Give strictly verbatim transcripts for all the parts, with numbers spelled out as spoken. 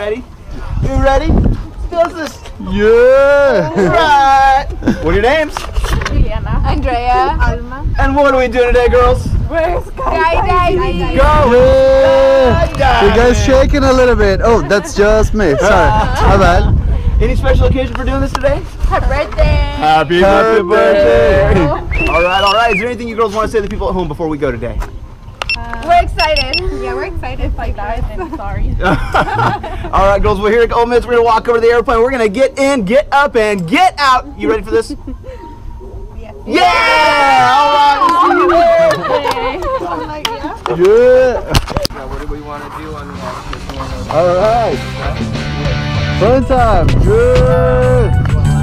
Ready? You ready? Does this? Yeah! Alright! What are your names? Juliana. Andrea. Alma. And what are we doing today, girls? We're skydiving. Go! Yeah! Skydiving. You guys shaking a little bit. Oh, that's just me. Sorry. My bad. Any special occasion for doing this today? Happy birthday. Happy, Happy birthday. birthday! Alright, alright. Is there anything you girls want to say to the people at home before we go today? Uh, we're excited. Yeah, we're excited. If I die, I'm sorry. Alright, girls. Well, here in a couple minutes, we're going to walk over to the airplane. We're going to get in, get up, and get out. You ready for this? Yeah! Yeah! Alright, we'll see you there. Yeah! Yeah, what do we want to do on this one? Alright. Fun time. Good.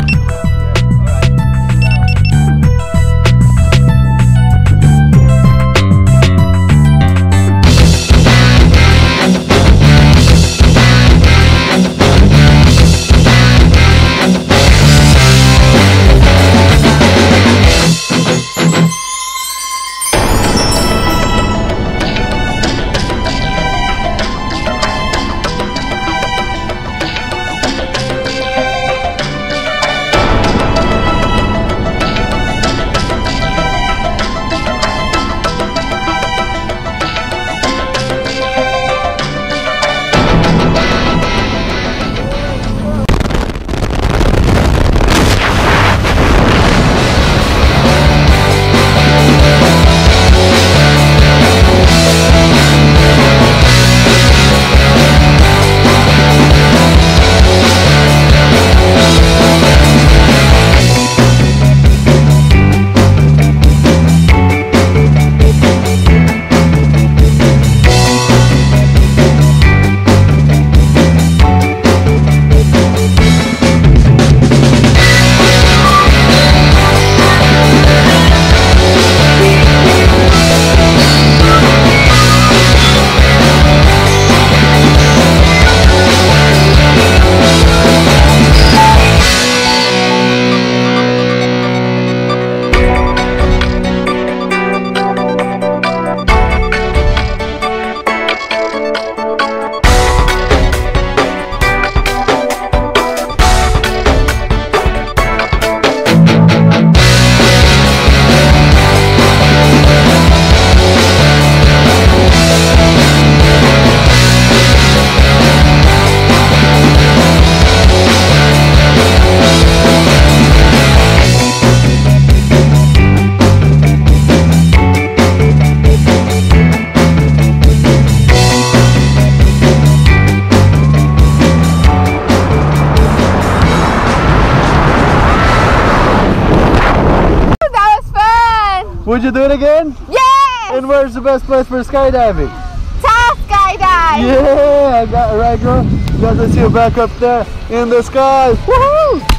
Would you do it again? Yes! And where's the best place for skydiving? Taft Skydive! Yeah, I got it right, girl. You guys, let's see you back up there in the sky. Woohoo!